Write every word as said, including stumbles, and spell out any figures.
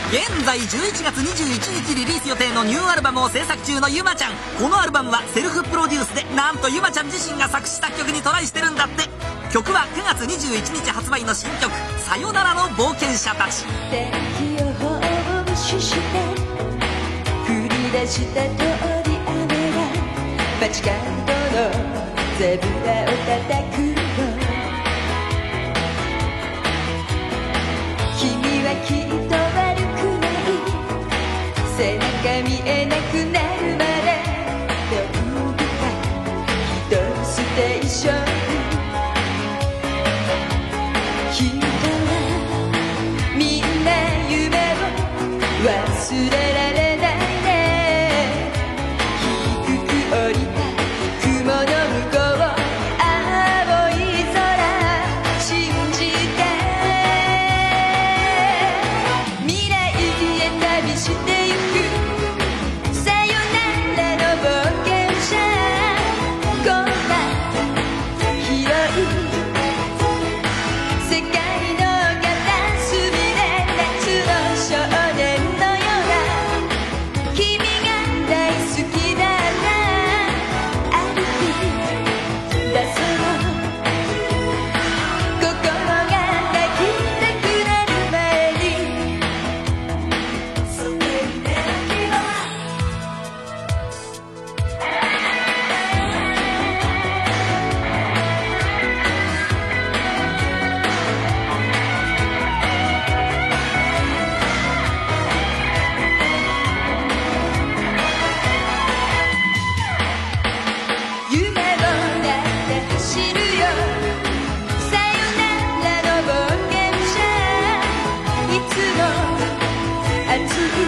現在じゅういちがつにじゅういちにちリリース予定のニューアルバムを制作中のゆまちゃん。このアルバムはセルフプロデュースで、なんとゆまちゃん自身が作詞作曲にトライしてるんだって。曲はくがつにじゅういちにち発売の新曲「さよならの冒険者たち」。 敵を放置して降り出した通り雨が街角のゼブラを叩くの。君はきっと悪くない、背中見えなくなるまで飛びた一つステーション。人はみんな夢を忘れられないね。低く降りた雲の向こう、青い空信じて未来へ旅してゆく。さよならの冒険者、こんな広い世界の片隅で夏の少年のような君が大好きだな。歩き出そう心が抱きたくなる前に。それで君は夢をなって走るよ。さよならの冒険者、いつも熱い